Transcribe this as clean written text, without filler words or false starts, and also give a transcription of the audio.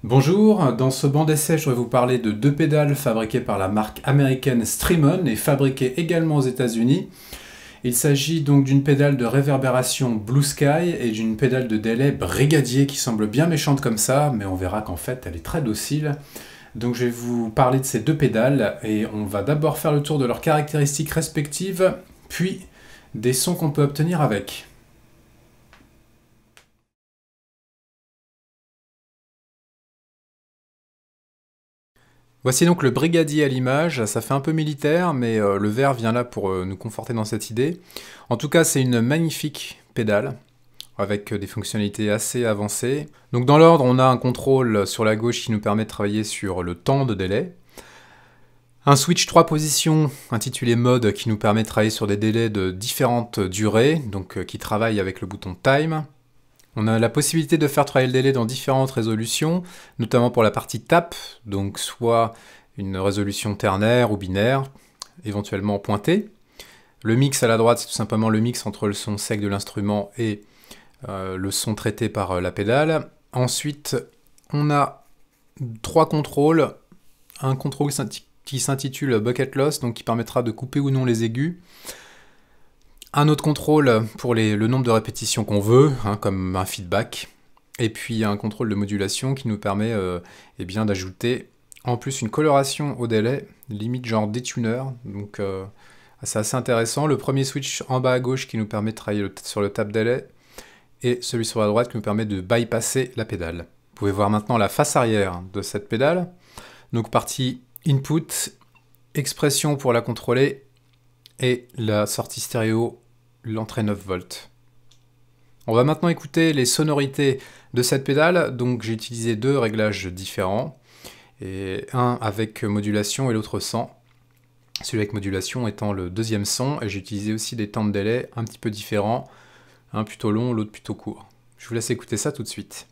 Bonjour, dans ce banc d'essai, je vais vous parler de deux pédales fabriquées par la marque américaine Strymon et fabriquées également aux États-Unis. Il s'agit donc d'une pédale de réverbération Blue Sky et d'une pédale de délai Brigadier qui semble bien méchante comme ça, mais on verra qu'en fait elle est très docile. Donc je vais vous parler de ces deux pédales et on va d'abord faire le tour de leurs caractéristiques respectives, puis des sons qu'on peut obtenir avec. Voici donc le Brigadier à l'image, ça fait un peu militaire, mais le vert vient là pour nous conforter dans cette idée. En tout cas, c'est une magnifique pédale, avec des fonctionnalités assez avancées. Donc dans l'ordre, on a un contrôle sur la gauche qui nous permet de travailler sur le temps de délai. Un switch 3 positions intitulé Mode qui nous permet de travailler sur des délais de différentes durées, donc qui travaille avec le bouton Time. On a la possibilité de faire travailler le délai dans différentes résolutions, notamment pour la partie tape, donc soit une résolution ternaire ou binaire, éventuellement pointée. Le mix à la droite, c'est tout simplement le mix entre le son sec de l'instrument et le son traité par la pédale. Ensuite, on a trois contrôles. Un contrôle qui s'intitule Bucket Loss, donc qui permettra de couper ou non les aigus. Un autre contrôle pour le nombre de répétitions qu'on veut, comme un feedback. Et puis un contrôle de modulation qui nous permet d'ajouter en plus une coloration au délai, limite genre détuner. Donc c'est assez intéressant. Le premier switch en bas à gauche qui nous permet de travailler sur le tap délai. Et celui sur la droite qui nous permet de bypasser la pédale. Vous pouvez voir maintenant la face arrière de cette pédale. Donc partie input, expression pour la contrôler, et la sortie stéréo, l'entrée 9 volts. On va maintenant écouter les sonorités de cette pédale. Donc j'ai utilisé deux réglages différents, et un avec modulation et l'autre sans. Celui avec modulation étant le deuxième son, et j'ai utilisé aussi des temps de délai un petit peu différents, un plutôt long, l'autre plutôt court. Je vous laisse écouter ça tout de suite.